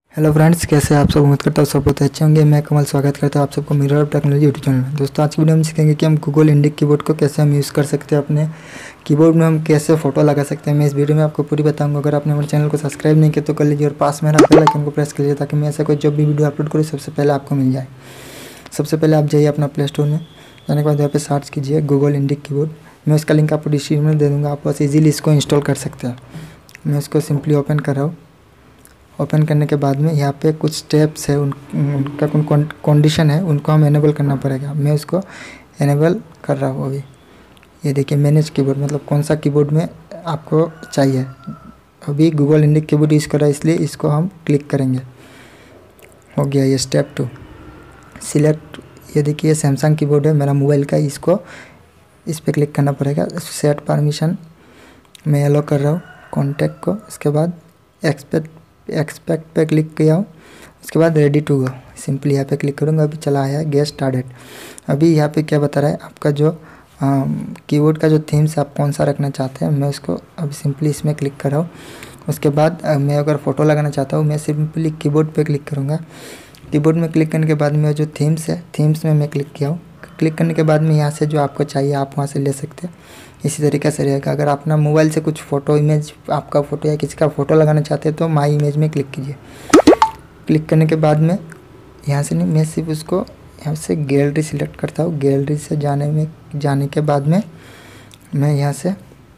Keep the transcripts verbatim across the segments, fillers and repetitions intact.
Hello friends, कैसे हैं आप सब। उम्मीद करता हूँ सब बहुत अच्छे होंगे। मैं कमल स्वागत करता हूँ आप सबको मिरर टेक्नोलॉजी यूट्यूब चैनल में। दोस्तों, आज की वीडियो में सीखेंगे कि हम गूगल इंडिक कीबोर्ड को कैसे हम यूज़ कर सकते हैं। अपने कीबोर्ड में हम कैसे फोटो लगा सकते हैं, मैं इस वीडियो में आपको पूरी बताऊंगा। अगर आपने हमारे चैनल को सब्सक्राइब नहीं किया तो कर लीजिए और पास में बेल आइकन को प्रेस कीजिए ताकि मैं ऐसा कोई जब भी वीडियो अपलोड करूँ सबसे पहले आपको मिल जाए। सबसे पहले आप जाइए अपना प्ले स्टोर में, जाने के बाद यहाँ पर सर्च कीजिए गूगल इंडिक कीबोर्ड। मैं इसका लिंक आपको डिस्क्रिप्शन में दे दूँगा, आप बस ईजिली इसको इंस्टॉल कर सकते हैं। मैं इसको सिंपली ओपन कर रहा हूँ। ओपन करने के बाद में यहाँ पे कुछ स्टेप्स है, उन उनका कौन कंडीशन है, उनको हम एनेबल करना पड़ेगा। मैं उसको एनेबल कर रहा हूँ अभी। ये देखिए मैनेज कीबोर्ड, मतलब कौन सा कीबोर्ड में आपको चाहिए। अभी गूगल इंडिक कीबोर्ड यूज़ कर रहा है इसलिए इसको हम क्लिक करेंगे। हो गया ये स्टेप टू सिलेक्ट। ये देखिए सैमसंग कीबोर्ड है मेरा मोबाइल का, इसको इस पर क्लिक करना पड़ेगा। सेट परमिशन मैं एलो कर रहा हूँ कॉन्टैक्ट को। इसके बाद एक्सपेक्ट एक्सपेक्ट पे क्लिक किया हूँ। उसके बाद रेडी टू गो सिंपली यहाँ पे क्लिक करूँगा। अभी चला आया गेट स्टार्टेड। अभी यहाँ पे क्या बता रहा है आपका जो कीबोर्ड का जो थीम्स आप कौन सा रखना चाहते हैं। मैं उसको अभी सिंपली इसमें क्लिक कर रहा हूँ। उसके बाद आ, मैं अगर फ़ोटो लगाना चाहता हूँ मैं सिंपली कीबोर्ड पे क्लिक करूँगा। कीबोर्ड में क्लिक करने के बाद में जो थीम्स है थीम्स में मैं क्लिक किया हूँ। क्लिक करने के बाद में यहाँ से जो आपको चाहिए आप वहाँ से ले सकते हैं। इसी तरीके से रहेगा। अगर अपना मोबाइल से कुछ फ़ोटो इमेज आपका फ़ोटो या किसी का फ़ोटो लगाना चाहते हैं तो माई इमेज में क्लिक कीजिए। क्लिक करने के बाद में यहाँ से नहीं, मैं सिर्फ उसको यहाँ से गैलरी सिलेक्ट करता हूँ। गैलरी से जाने में जाने के बाद में मैं यहाँ से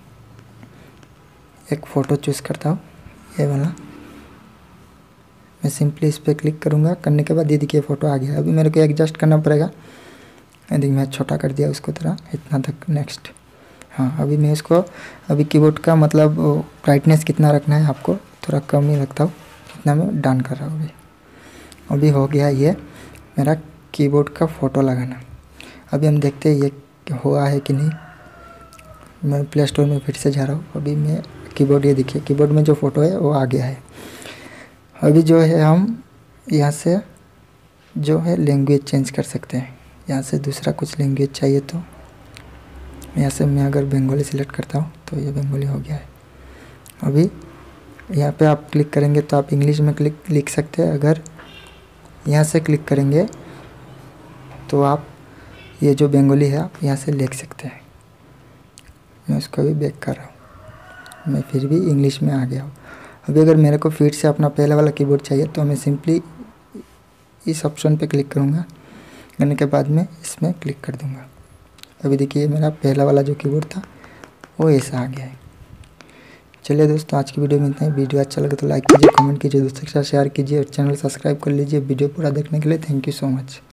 एक फ़ोटो चूज़ करता हूँ, ये वाला। मैं सिंपली इस पर क्लिक करूँगा। करने के बाद ये देखिए फ़ोटो आ गया। अभी मेरे को एडजस्ट करना पड़ेगा। यदि मैं छोटा कर दिया उसको थोड़ा इतना तक। नेक्स्ट। हाँ, अभी मैं इसको अभी कीबोर्ड का मतलब ब्राइटनेस कितना रखना है आपको थोड़ा कम ही रखता हूँ, इतना मैं डन कर रहा हूँ। अभी अभी हो गया ये मेरा कीबोर्ड का फ़ोटो लगाना। अभी हम देखते हैं ये हुआ है कि नहीं। मैं प्ले स्टोर में फिर से जा रहा हूँ। अभी मैं कीबोर्ड, ये देखिए कीबोर्ड में जो फ़ोटो है वो आ गया है। अभी जो है हम यहाँ से जो है लैंग्वेज चेंज कर सकते हैं। यहाँ से दूसरा कुछ लैंग्वेज चाहिए तो यहाँ से मैं अगर बंगाली सिलेक्ट करता हूँ तो ये बंगाली हो गया है। अभी यहाँ पे आप क्लिक करेंगे तो आप इंग्लिश में क्लिक लिख सकते हैं। अगर यहाँ से क्लिक करेंगे तो आप ये जो बंगाली है आप यहाँ से लिख सकते हैं। मैं उसको भी बैक कर रहा हूँ। मैं फिर भी इंग्लिश में आ गया हूँ। अभी अगर मेरे को फिर से अपना पहले वाला कीबोर्ड चाहिए तो मैं सिंपली इस ऑप्शन पे क्लिक करूँगा। करने के बाद में इसमें क्लिक कर दूँगा। अभी देखिए मेरा पहला वाला जो कीबोर्ड था वो ऐसा आ गया है। चलिए दोस्तों, आज की वीडियो में इतना ही। वीडियो अच्छा लगे तो लाइक कीजिए, कमेंट कीजिए, दोस्तों के साथ शेयर कीजिए और चैनल सब्सक्राइब कर लीजिए। वीडियो पूरा देखने के लिए थैंक यू सो मच।